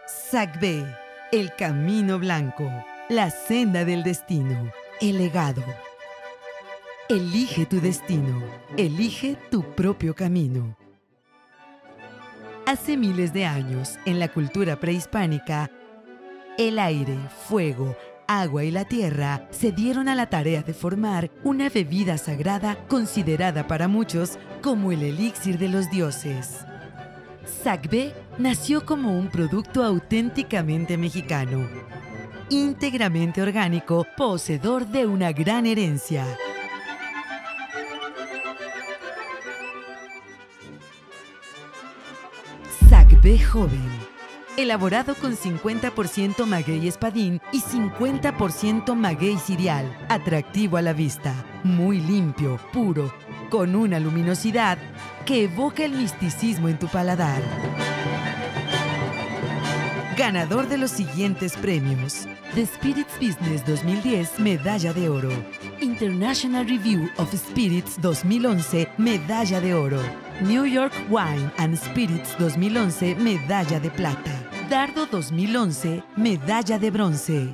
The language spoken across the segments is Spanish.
SACB, el camino blanco, la senda del destino, el legado. Elige tu destino, elige tu propio camino. Hace miles de años, en la cultura prehispánica, el aire, fuego, agua y la tierra se dieron a la tarea de formar una bebida sagrada considerada para muchos como el elixir de los dioses. SACB nació como un producto auténticamente mexicano, íntegramente orgánico, poseedor de una gran herencia. SACB Joven, elaborado con 50% maguey espadín y 50% maguey cereal, atractivo a la vista, muy limpio, puro, con una luminosidad que evoca el misticismo en tu paladar. Ganador de los siguientes premios: The Spirits Business 2010, medalla de oro; International Review of Spirits 2011, medalla de oro; New York Wine and Spirits 2011, medalla de plata; Dardo 2011, medalla de bronce.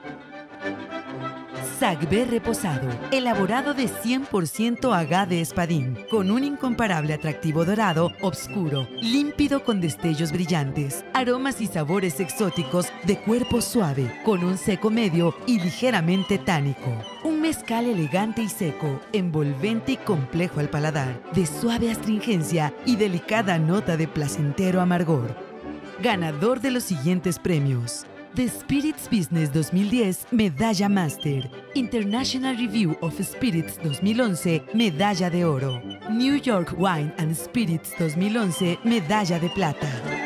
SACB reposado, elaborado de 100% agave espadín, con un incomparable atractivo dorado, oscuro, límpido con destellos brillantes, aromas y sabores exóticos de cuerpo suave, con un seco medio y ligeramente tánico. Un mezcal elegante y seco, envolvente y complejo al paladar, de suave astringencia y delicada nota de placentero amargor. Ganador de los siguientes premios: The Spirits Business 2010, medalla Master; International Review of Spirits 2011, medalla de oro; New York Wine and Spirits 2011, medalla de plata.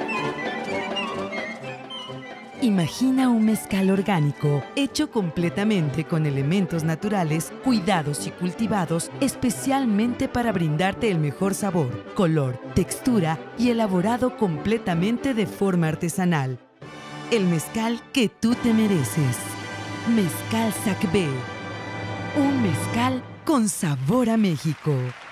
Imagina un mezcal orgánico, hecho completamente con elementos naturales, cuidados y cultivados especialmente para brindarte el mejor sabor, color, textura y elaborado completamente de forma artesanal. El mezcal que tú te mereces. Mezcal SACB. Un mezcal con sabor a México.